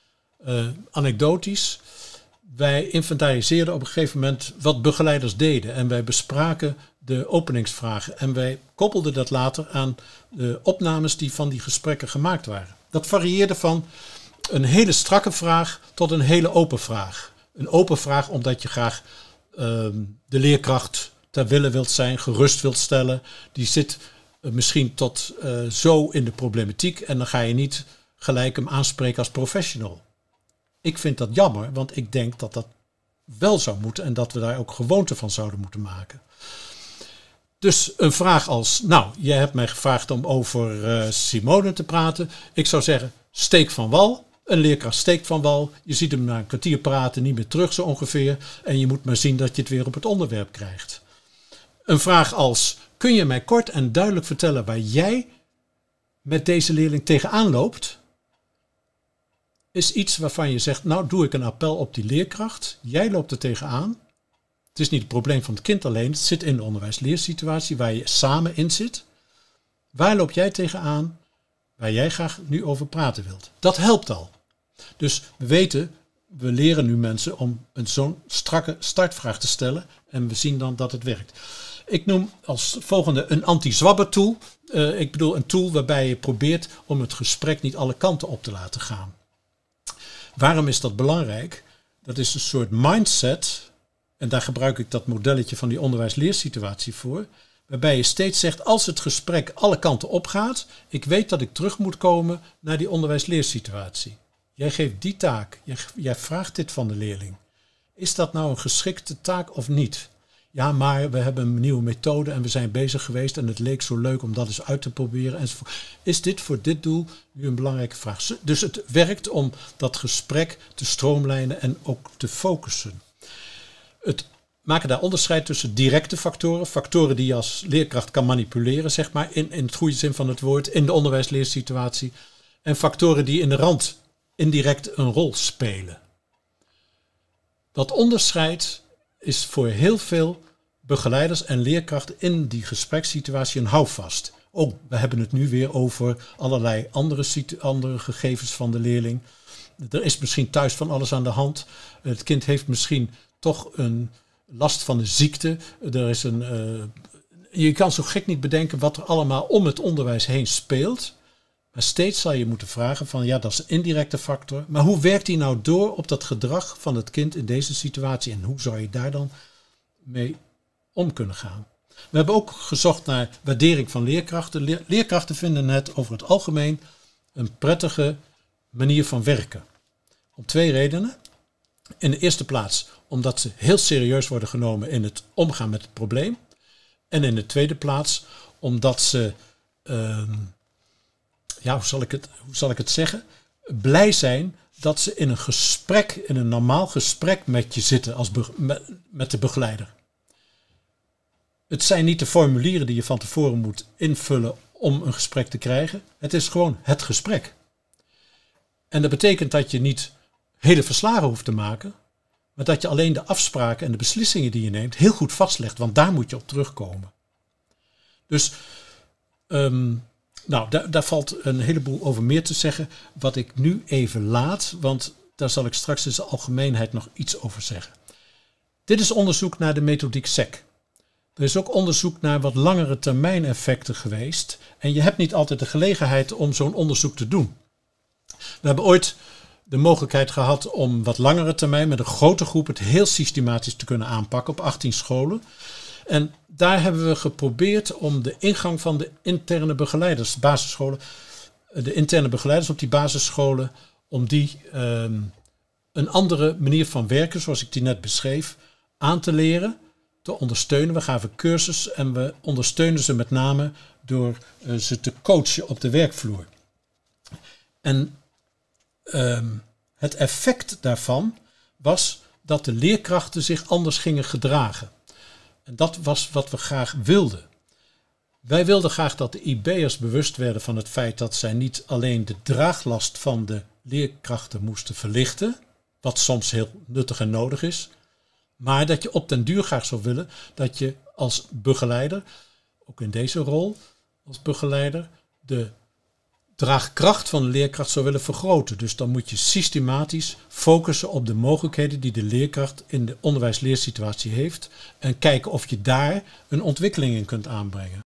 S2: Anekdotisch. Wij inventariseerden op een gegeven moment wat begeleiders deden. En wij bespraken de openingsvragen. En wij koppelden dat later aan de opnames die van die gesprekken gemaakt waren. Dat varieerde van een hele strakke vraag tot een hele open vraag. Een open vraag omdat je graag de leerkracht ter wille wilt zijn, gerust wilt stellen. Die zit misschien tot zo in de problematiek en dan ga je niet gelijk hem aanspreken als professional. Ik vind dat jammer, want ik denk dat dat wel zou moeten en dat we daar ook gewoonte van zouden moeten maken. Dus een vraag als, nou, je hebt mij gevraagd om over Simone te praten. Ik zou zeggen, steek van wal. Een leerkracht steekt van wal. Je ziet hem na een kwartier praten niet meer terug zo ongeveer. En je moet maar zien dat je het weer op het onderwerp krijgt. Een vraag als, kun je mij kort en duidelijk vertellen waar jij met deze leerling tegenaan loopt? Is iets waarvan je zegt, nou doe ik een appel op die leerkracht. Jij loopt er tegenaan. Het is niet het probleem van het kind alleen. Het zit in de onderwijs-leersituatie waar je samen in zit. Waar loop jij tegenaan waar jij graag nu over praten wilt? Dat helpt al. Dus we weten, we leren nu mensen om zo'n strakke startvraag te stellen. En we zien dan dat het werkt. Ik noem als volgende een anti-zwabber tool. Ik bedoel een tool waarbij je probeert om het gesprek niet alle kanten op te laten gaan. Waarom is dat belangrijk? Dat is een soort mindset. En daar gebruik ik dat modelletje van die onderwijs-leersituatie voor. Waarbij je steeds zegt, als het gesprek alle kanten opgaat, ik weet dat ik terug moet komen naar die onderwijs-leersituatie. Jij geeft die taak. Jij vraagt dit van de leerling. Is dat nou een geschikte taak of niet? Ja, maar we hebben een nieuwe methode en we zijn bezig geweest en het leek zo leuk om dat eens uit te proberen. Enzovoort. Is dit voor dit doel nu een belangrijke vraag? Dus het werkt om dat gesprek te stroomlijnen en ook te focussen. Het maken daar onderscheid tussen directe factoren, factoren die je als leerkracht kan manipuleren, zeg maar, in het goede zin van het woord, in de onderwijs-leersituatie, en factoren die in de rand indirect een rol spelen. Dat onderscheid is voor heel veel begeleiders en leerkrachten in die gesprekssituatie een houvast. oh, we hebben het nu weer over allerlei andere gegevens van de leerling. Er is misschien thuis van alles aan de hand. Het kind heeft misschien toch een last van een ziekte. Je kan zo gek niet bedenken wat er allemaal om het onderwijs heen speelt. Maar steeds zal je moeten vragen van, ja, dat is een indirecte factor. Maar hoe werkt die nou door op dat gedrag van het kind in deze situatie? En hoe zou je daar dan mee om kunnen gaan? We hebben ook gezocht naar waardering van leerkrachten. Leerkrachten vinden het over het algemeen een prettige manier van werken. Om 2 redenen. In de eerste plaats omdat ze heel serieus worden genomen in het omgaan met het probleem. En in de tweede plaats omdat ze, hoe zal ik het zeggen, blij zijn dat ze in een normaal gesprek met je zitten met de begeleider. Het zijn niet de formulieren die je van tevoren moet invullen om een gesprek te krijgen. Het is gewoon het gesprek. En dat betekent dat je niet hele verslagen hoeft te maken, maar dat je alleen de afspraken en de beslissingen die je neemt heel goed vastlegt, want daar moet je op terugkomen. Dus daar valt een heleboel over meer te zeggen, wat ik nu even laat, want daar zal ik straks in de algemeenheid nog iets over zeggen. Dit is onderzoek naar de methodiek SEC. Er is ook onderzoek naar wat langere termijn effecten geweest en je hebt niet altijd de gelegenheid om zo'n onderzoek te doen. We hebben ooit de mogelijkheid gehad om wat langere termijn met een grote groep het heel systematisch te kunnen aanpakken op 18 scholen. En daar hebben we geprobeerd om de ingang van de interne begeleiders, basisscholen, de interne begeleiders op die basisscholen, om die een andere manier van werken, zoals ik die net beschreef, aan te leren, te ondersteunen. We gaven cursus en we ondersteunen ze met name door ze te coachen op de werkvloer. En het effect daarvan was dat de leerkrachten zich anders gingen gedragen. En dat was wat we graag wilden. Wij wilden graag dat de IB'ers bewust werden van het feit dat zij niet alleen de draaglast van de leerkrachten moesten verlichten, wat soms heel nuttig en nodig is, maar dat je op den duur graag zou willen dat je als begeleider, ook in deze rol als begeleider, de draagkracht van de leerkracht zou willen vergroten. Dus dan moet je systematisch focussen op de mogelijkheden die de leerkracht in de onderwijs-leersituatie heeft en kijken of je daar een ontwikkeling in kunt aanbrengen.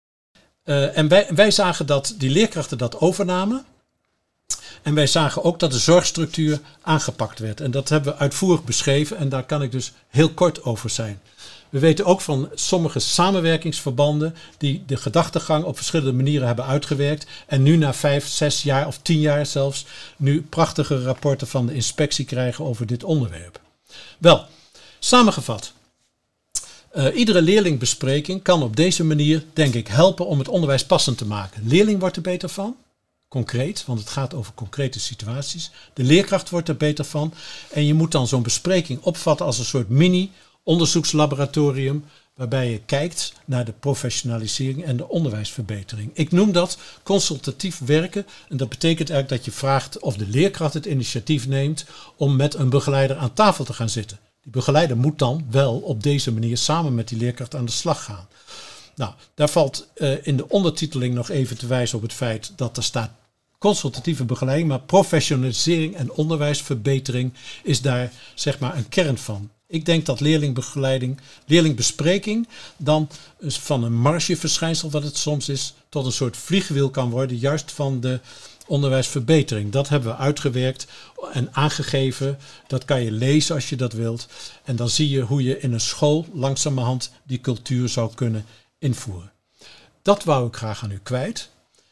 S2: En wij zagen dat die leerkrachten dat overnamen. En wij zagen ook dat de zorgstructuur aangepakt werd. En dat hebben we uitvoerig beschreven en daar kan ik dus heel kort over zijn. We weten ook van sommige samenwerkingsverbanden die de gedachtegang op verschillende manieren hebben uitgewerkt. En nu na 5, 6 jaar of 10 jaar zelfs nu prachtige rapporten van de inspectie krijgen over dit onderwerp. Wel, samengevat. Iedere leerlingbespreking kan op deze manier, denk ik, helpen om het onderwijs passend te maken. Leerling wordt er beter van. Concreet, want het gaat over concrete situaties. De leerkracht wordt er beter van. En je moet dan zo'n bespreking opvatten als een soort mini-onderzoekslaboratorium waarbij je kijkt naar de professionalisering en de onderwijsverbetering. Ik noem dat consultatief werken en dat betekent eigenlijk dat je vraagt of de leerkracht het initiatief neemt om met een begeleider aan tafel te gaan zitten. Die begeleider moet dan wel op deze manier samen met die leerkracht aan de slag gaan. Nou, daar valt in de ondertiteling nog even te wijzen op het feit dat er staat consultatieve begeleiding, maar professionalisering en onderwijsverbetering is daar zeg maar een kern van. Ik denk dat leerlingbespreking dan van een margeverschijnsel wat het soms is, tot een soort vliegwiel kan worden, juist van de onderwijsverbetering. Dat hebben we uitgewerkt en aangegeven. Dat kan je lezen als je dat wilt. En dan zie je hoe je in een school langzamerhand die cultuur zou kunnen invoeren. Dat wou ik graag aan u kwijt.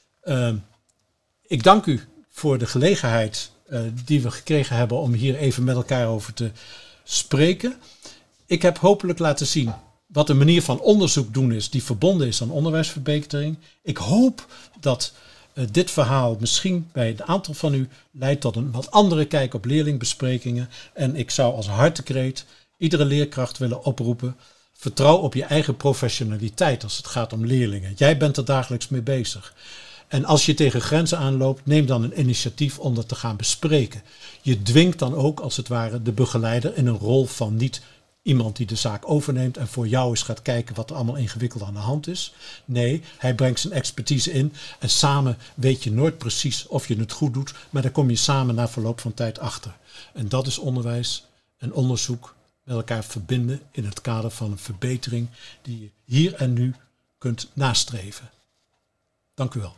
S2: Ik dank u voor de gelegenheid die we gekregen hebben om hier even met elkaar over te spreken. Ik heb hopelijk laten zien wat een manier van onderzoek doen is die verbonden is aan onderwijsverbetering. Ik hoop dat dit verhaal misschien bij een aantal van u leidt tot een wat andere kijk op leerlingbesprekingen. En ik zou als hartekreet iedere leerkracht willen oproepen: vertrouw op je eigen professionaliteit als het gaat om leerlingen. Jij bent er dagelijks mee bezig. En als je tegen grenzen aanloopt, neem dan een initiatief om dat te gaan bespreken. Je dwingt dan ook, als het ware, de begeleider in een rol van niet iemand die de zaak overneemt en voor jou eens gaat kijken wat er allemaal ingewikkeld aan de hand is. Nee, hij brengt zijn expertise in en samen weet je nooit precies of je het goed doet, maar daar kom je samen na verloop van tijd achter. En dat is onderwijs en onderzoek met elkaar verbinden in het kader van een verbetering die je hier en nu kunt nastreven. Dank u wel.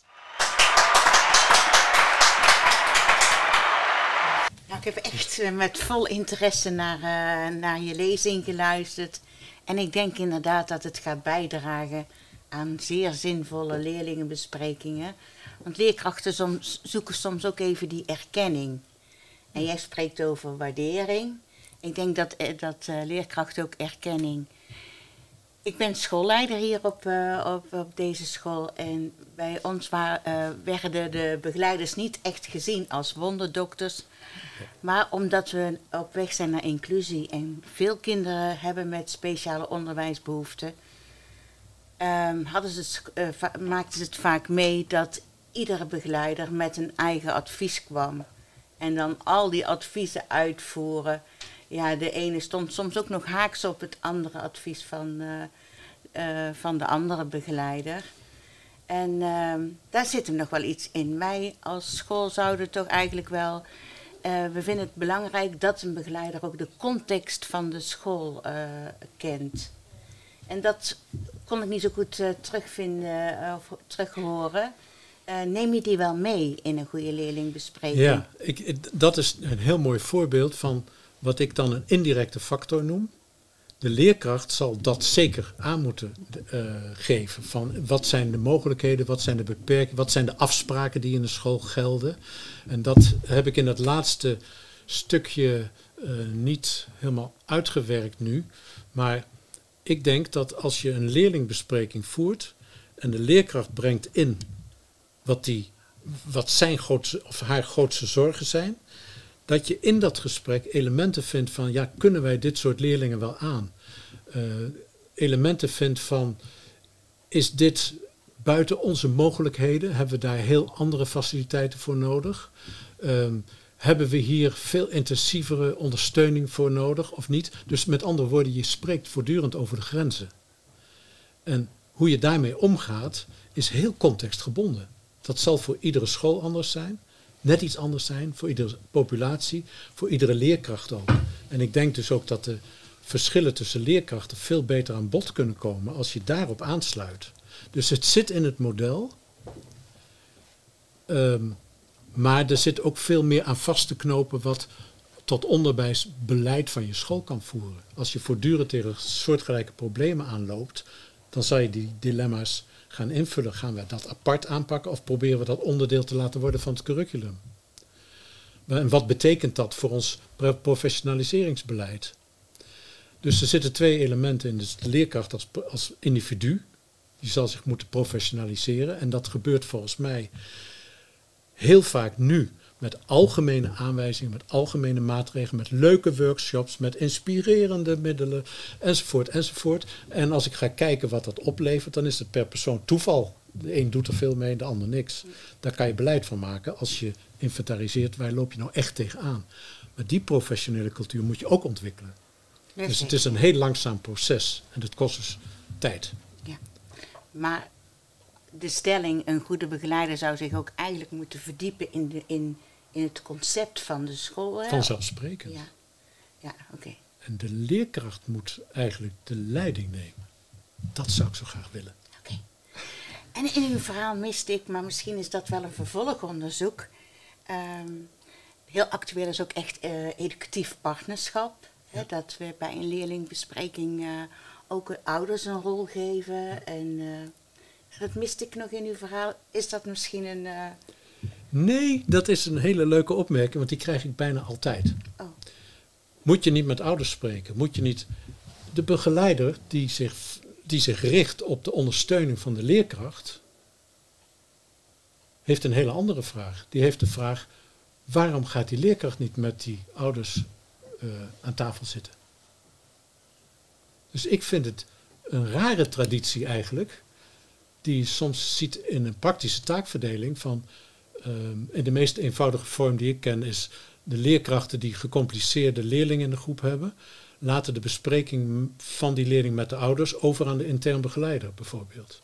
S3: Nou, ik heb echt met vol interesse naar je lezing geluisterd. En ik denk inderdaad dat het gaat bijdragen aan zeer zinvolle leerlingenbesprekingen. Want leerkrachten zoeken soms ook even die erkenning. En jij spreekt over waardering. Ik denk dat leerkrachten ook erkenning. Ik ben schoolleider hier op deze school. En bij ons werden de begeleiders niet echt gezien als wonderdokters. Maar omdat we op weg zijn naar inclusie en veel kinderen hebben met speciale onderwijsbehoeften, maakten ze het vaak mee dat iedere begeleider met een eigen advies kwam. En dan al die adviezen uitvoeren. Ja, de ene stond soms ook nog haaks op het andere advies van de andere begeleider. En daar zit hem nog wel iets in. Wij als school zouden toch eigenlijk wel... we vinden het belangrijk dat een begeleider ook de context van de school kent. En dat kon ik niet zo goed terugvinden of terughoren. Neem je die wel mee in een goede leerlingbespreking?
S2: Ja, dat is een heel mooi voorbeeld van wat ik dan een indirecte factor noem. De leerkracht zal dat zeker aan moeten geven. Van wat zijn de mogelijkheden, wat zijn de beperkingen, wat zijn de afspraken die in de school gelden. En dat heb ik in het laatste stukje niet helemaal uitgewerkt nu. Maar ik denk dat als je een leerlingbespreking voert en de leerkracht brengt in wat zijn grootste of haar grootste zorgen zijn, dat je in dat gesprek elementen vindt van, ja, kunnen wij dit soort leerlingen wel aan? Elementen vindt van, is dit buiten onze mogelijkheden? Hebben we daar heel andere faciliteiten voor nodig? Hebben we hier veel intensievere ondersteuning voor nodig of niet? Dus met andere woorden, je spreekt voortdurend over de grenzen. En hoe je daarmee omgaat, is heel contextgebonden. Dat zal voor iedere school anders zijn. Net iets anders zijn voor iedere populatie, voor iedere leerkracht ook. En ik denk dus ook dat de verschillen tussen leerkrachten veel beter aan bod kunnen komen als je daarop aansluit. Dus het zit in het model, maar er zit ook veel meer aan vast te knopen wat tot onderwijsbeleid van je school kan voeren. Als je voortdurend tegen soortgelijke problemen aanloopt, dan zal je die dilemma's gaan invullen. Gaan we dat apart aanpakken of proberen we dat onderdeel te laten worden van het curriculum? En wat betekent dat voor ons professionaliseringsbeleid? Dus er zitten twee elementen in. Dus de leerkracht als individu, die zal zich moeten professionaliseren. En dat gebeurt volgens mij heel vaak nu met algemene aanwijzingen, met algemene maatregelen, met leuke workshops, met inspirerende middelen, enzovoort, enzovoort. En als ik ga kijken wat dat oplevert, dan is het per persoon toeval. De een doet er veel mee, de ander niks. Daar kan je beleid van maken als je inventariseert, waar loop je nou echt tegenaan. Maar die professionele cultuur moet je ook ontwikkelen. Dus het is een heel langzaam proces en dat kost dus tijd.
S3: Ja, maar de stelling, een goede begeleider zou zich ook eigenlijk moeten verdiepen in het concept van de school. Hè?
S2: Vanzelfsprekend.
S3: Ja, oké.
S2: En de leerkracht moet eigenlijk de leiding nemen. Dat zou ik zo graag willen.
S3: Oké. En in uw verhaal miste ik, maar misschien is dat wel een vervolgonderzoek. Heel actueel is ook echt educatief partnerschap. Ja. Hè, dat we bij een leerlingbespreking ook ouders een rol geven. En dat miste ik nog in uw verhaal. Is dat misschien een...
S2: Nee, dat is een hele leuke opmerking, want die krijg ik bijna altijd.
S3: Oh.
S2: Moet je niet met ouders spreken? Moet je niet... De begeleider die zich richt op de ondersteuning van de leerkracht, heeft een hele andere vraag. Die heeft de vraag, waarom gaat die leerkracht niet met die ouders aan tafel zitten? Dus ik vind het een rare traditie eigenlijk, die je soms ziet in een praktische taakverdeling van, in de meest eenvoudige vorm die ik ken is de leerkrachten die gecompliceerde leerlingen in de groep hebben, laten de bespreking van die leerling met de ouders over aan de intern begeleider bijvoorbeeld.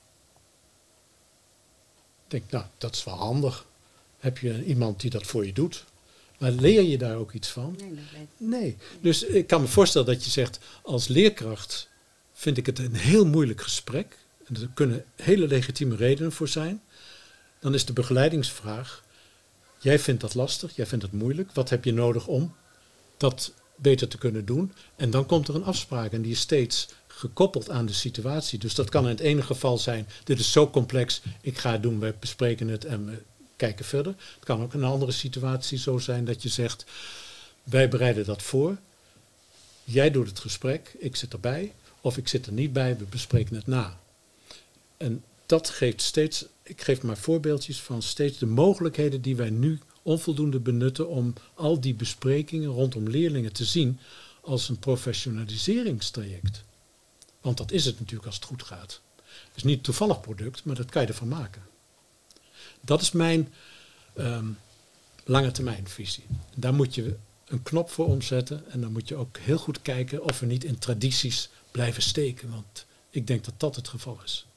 S2: Ik denk, nou, dat is wel handig. Heb je iemand die dat voor je doet? Maar leer je daar ook iets van?
S3: Nee, dat weet ik.
S2: Nee. Dus ik kan me voorstellen dat je zegt, als leerkracht vind ik het een heel moeilijk gesprek. En er kunnen hele legitieme redenen voor zijn. Dan is de begeleidingsvraag, jij vindt dat lastig, jij vindt het moeilijk. Wat heb je nodig om dat beter te kunnen doen? En dan komt er een afspraak en die is steeds gekoppeld aan de situatie. Dus dat kan in het ene geval zijn, dit is zo complex, ik ga het doen, we bespreken het en we kijken verder. Het kan ook in een andere situatie zo zijn dat je zegt, wij bereiden dat voor. Jij doet het gesprek, ik zit erbij. Of ik zit er niet bij, we bespreken het na. En dat geeft steeds, ik geef maar voorbeeldjes van steeds de mogelijkheden die wij nu onvoldoende benutten om al die besprekingen rondom leerlingen te zien als een professionaliseringstraject. Want dat is het natuurlijk als het goed gaat. Het is niet een toevallig product, maar dat kan je ervan maken. Dat is mijn lange termijn visie. Daar moet je een knop voor omzetten en dan moet je ook heel goed kijken of we niet in tradities blijven steken. Want ik denk dat dat het geval is.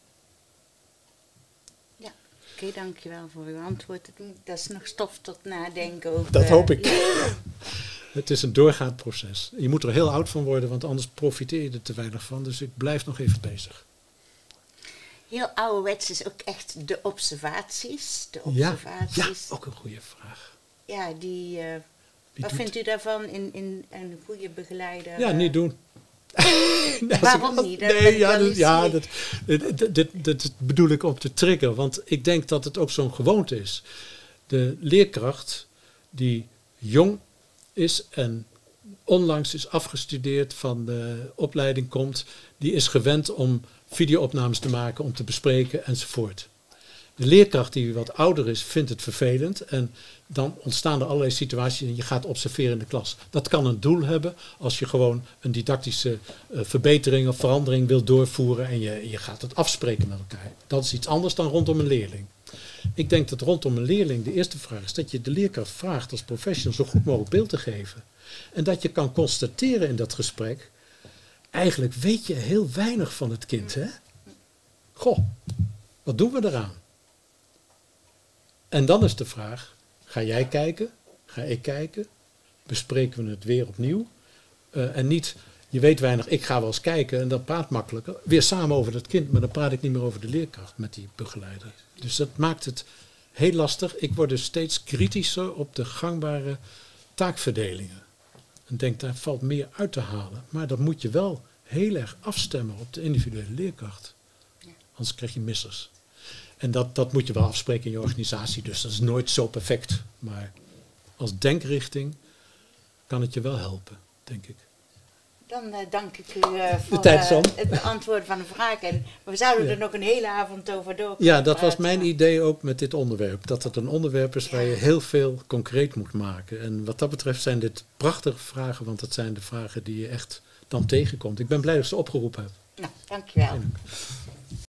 S3: Ja, oké, dankjewel voor uw antwoord. Dat is nog stof tot nadenken over.
S2: Dat hoop ik.
S3: Ja.
S2: Het is een doorgaand proces. Je moet er heel oud van worden, want anders profiteer je er te weinig van. Dus ik blijf nog even bezig.
S3: Heel ouderwets is ook echt de observaties. De
S2: Ja,
S3: observaties.
S2: ook een goede vraag.
S3: Ja, die wat
S2: doet-
S3: vindt u daarvan in een goede begeleider?
S2: Ja, niet doen.
S3: Waarom niet? Dat ben
S2: Nee,
S3: ik
S2: ja,
S3: wel
S2: dat,
S3: eens
S2: ja
S3: mee.
S2: dat bedoel ik op te triggeren. Want ik denk dat het ook zo'n gewoonte is. De leerkracht die jong is en onlangs is afgestudeerd van de opleiding komt, die is gewend om videoopnames te maken, om te bespreken enzovoort. De leerkracht die wat ouder is, vindt het vervelend en dan ontstaan er allerlei situaties en je gaat observeren in de klas. Dat kan een doel hebben als je gewoon een didactische verbetering of verandering wilt doorvoeren en je gaat het afspreken met elkaar. Dat is iets anders dan rondom een leerling. Ik denk dat rondom een leerling de eerste vraag is dat je de leerkracht vraagt als professional zo goed mogelijk beeld te geven. En dat je kan constateren in dat gesprek, eigenlijk weet je heel weinig van het kind, hè? Goh, wat doen we eraan? En dan is de vraag, ga jij kijken? Ga ik kijken? Bespreken we het weer opnieuw? En niet, je weet weinig, ik ga wel eens kijken en dat praat makkelijker. Weer samen over dat kind, maar dan praat ik niet meer over de leerkracht met die begeleider. Dus dat maakt het heel lastig. Ik word dus steeds kritischer op de gangbare taakverdelingen. En denk, daar valt meer uit te halen. Maar dat moet je wel heel erg afstemmen op de individuele leerkracht. Anders krijg je missers. En dat moet je wel afspreken in je organisatie. Dus dat is nooit zo perfect. Maar als denkrichting kan het je wel helpen, denk ik.
S3: Dan dank ik u voor
S2: De tijd is om.
S3: het beantwoorden van de vraag. En we zouden er nog een hele avond over door
S2: Ja, dat was
S3: praten,
S2: mijn
S3: maar-
S2: idee ook met dit onderwerp. Dat het een onderwerp is waar je heel veel concreet moet maken. En wat dat betreft zijn dit prachtige vragen, want dat zijn de vragen die je echt dan tegenkomt. Ik ben blij dat ik ze opgeroepen heb.
S3: Nou, dankjewel.